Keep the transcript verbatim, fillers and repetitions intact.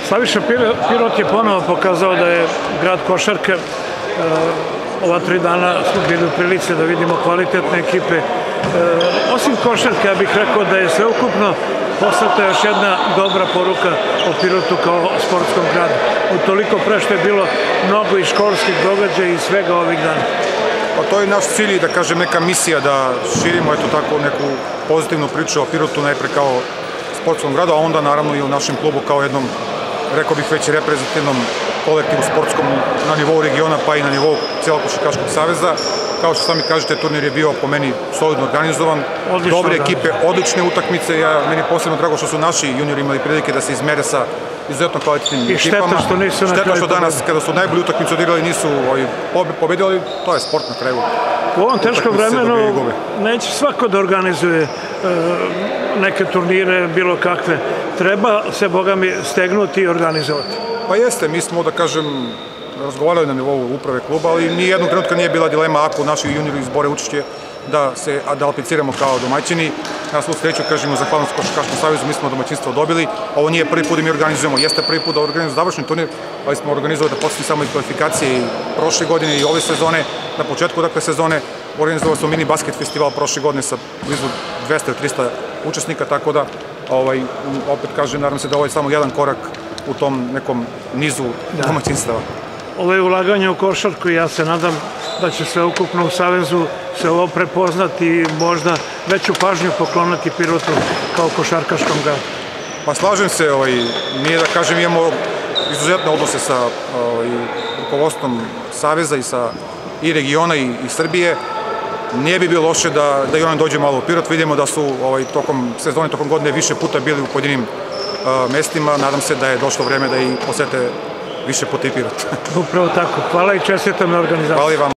Slaviša Pirot je ponovo pokazao da je grad košarke. Ova tri dana smo bili u prilici da vidimo kvalitetne ekipe. Osim košarke, ja bih rekao da je sveukupno poslata još jedna dobra poruka o Pirotu kao sportskom gradu. Utoliko pre što je bilo mnogo i školskih događaja i svega ovih dana. Pa to je naš cilj, da kažem, neka misija da širimo eto tako neku pozitivnu priču o Pirotu najpre kao sportskom gradu, a onda naravno i u našem klubu kao jednom, rekao bih, već reprezentativnom kolektivu sportskom na nivou regiona pa i na nivou cijelog Košarkaškog saveza. Kao što sami kažete, turnir je bio po meni solidno organizovan, dobre ekipe, odlične utakmice. Ja, meni je posebno drago što su naši juniori imali prilike da se izmere sa izuzetno kvalitetnim ekipama. I šteta što nisu na kraju Šteta što danas, kada su najbolju utakmicu odigrali, nisu pobedili, to je sport na kraju. U ovom teškom vremenu neće svako da organizuje neke turnire, bilo kakve. Treba se, boga mi, stegnuti i organizovati. Pa jeste, mi smo, da kažem, razgovarali na nivou uprave kluba, ali ni jednog trenutka nije bila dilema ako naši juniori izbore učešće da se da apliciramo kao domaćini. Na svu sreću, kažemo, zahvalnost Košarkaškom savezu, mi smo domaćinstvo dobili. Ovo nije prvi put da mi organizujemo, jeste prvi put da organizujemo završni turnir, ali smo organizovali da podsjeti samo i kvalifikacije i prošle godine i ove sezone. Na početku dakle sezone organizovali smo mini basket festival prošle godine sa blizu dvesta do trista učesnika, tako da ovaj, opet kažem, nadam se da ovo je samo jedan korak u tom nekom nizu domaćinstava. Ovo je ulaganje u košarku i ja se nadam da će sve ukupno u Savezu se ovo prepoznati i možda veću pažnju pokloniti Pirotu kao košarkaškom gradu. Pa slažem se, nije da kažem, imamo izuzetne odnose sa rukovodstvom Saveza i sa i regiona i Srbije. Nije bi bilo loše da i oni dođe malo u Pirot. Vidimo da su tokom sezone, tokom godine više puta bili u pojedinim mestima. Nadam se da je došlo vreme da i posete više puta i Pirot. Upravo tako. Hvala i čestitam na organizaciju. Hvala i vam.